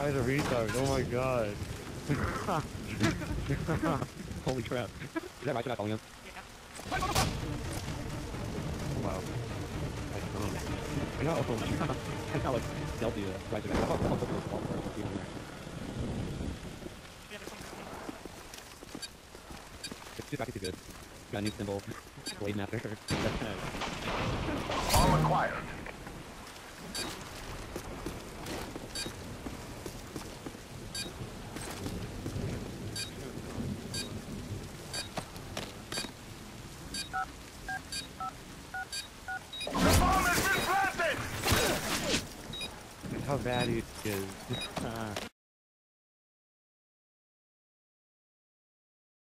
guy's a retard. Oh my god. Holy crap. Is that right? Should I follow him? Wow. I know. I got like dealt the right to that. I'll put this ball first. Let's see on there. It's too good. Got a new symbol. Blade Master. All acquired. The bomb has been planted! How bad he is.